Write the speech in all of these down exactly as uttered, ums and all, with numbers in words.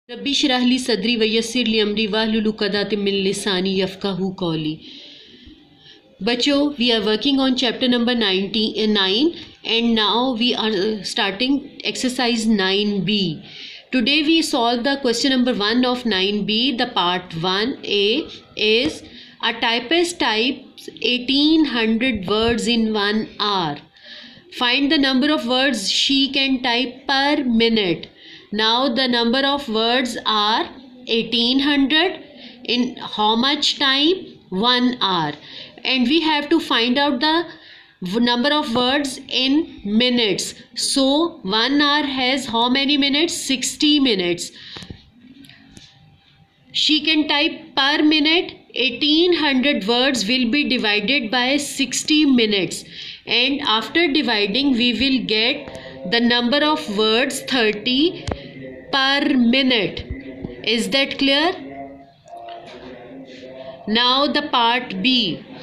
रब्बी इश्रह ली सदरी वयस्सिर ली अमरी वाहलुल उक़दतम मिन लिसानी यफ़क़हू क़ौली। बच्चों, we are working on chapter number ninety-nine and now we are starting exercise nine B. Today we solve the question number one of nine B. The part one A is a typist types eighteen hundred words in one hour. Find the number of words she can type per minute. Now the number of words are eighteen hundred in how much time? one hour. And we have to find out the number of words in minutes. So one hour has how many minutes? sixty minutes. She can type per minute eighteen hundred words will be divided by sixty minutes, and after dividing we will get the number of words thirty per minute. Is that clear? Now the part B.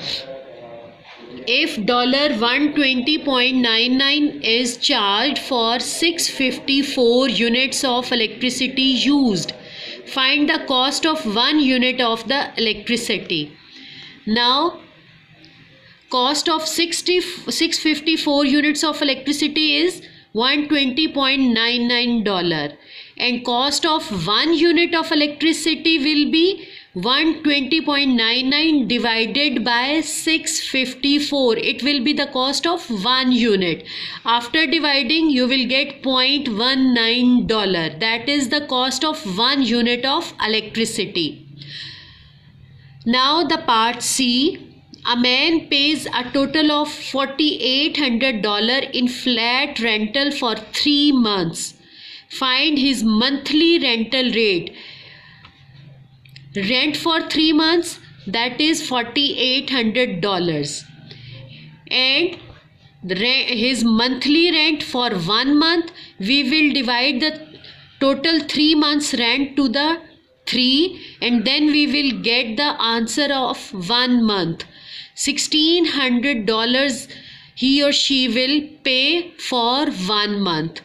If one hundred twenty point nine nine is charged for six hundred fifty-four units of electricity used, find the cost of one unit of the electricity. Now cost of six hundred fifty-four units of electricity is one hundred twenty point nine nine dollars, and cost of one unit of electricity will be one hundred twenty point nine nine divided by six hundred fifty-four. It will be the cost of one unit. After dividing you will get zero point one nine dollars. That is the cost of one unit of electricity. Now the part C. A man pays a total of four thousand eight hundred dollars in flat rental for three months. Find his monthly rental rate. Rent for three months, that is four thousand eight hundred dollars, and the rent, his monthly rent for one month, we will divide the total three months rent to the three, and then we will get the answer of one month. Sixteen hundred dollars he or she will pay for one month.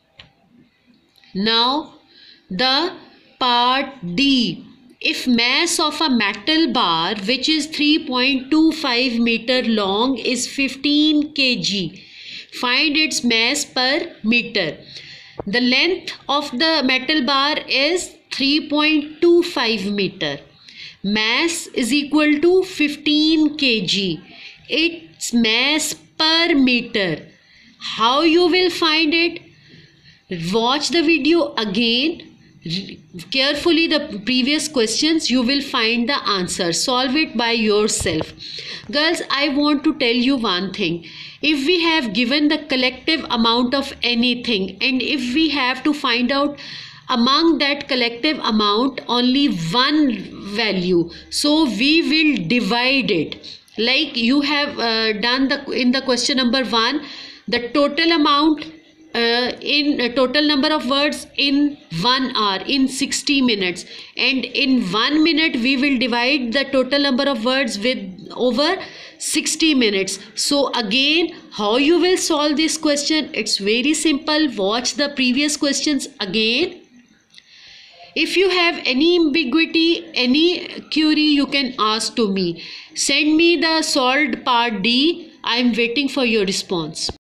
Now the part D. If mass of a metal bar which is three point two five meter long is fifteen kilograms, find its mass per meter. The length of the metal bar is three point two five meter. Mass is equal to fifteen kilograms. Its mass per meter. How you will find it? Watch the video again. Carefully the previous questions, you will find the answer. Solve it by yourself. Girls, I want to tell you one thing. If we have given the collective amount of anything, and if we have to find out among that collective amount only one value, so we will divide it. Like you have uh, done the in the question number one, the total amount Uh, in a total number of words in one hour, in sixty minutes, and in one minute we will divide the total number of words with over sixty minutes. So again, how you will solve this question? It's very simple. Watch the previous questions again. If you have any ambiguity, any query, you can ask to me. Send me the solved part D. I am waiting for your response.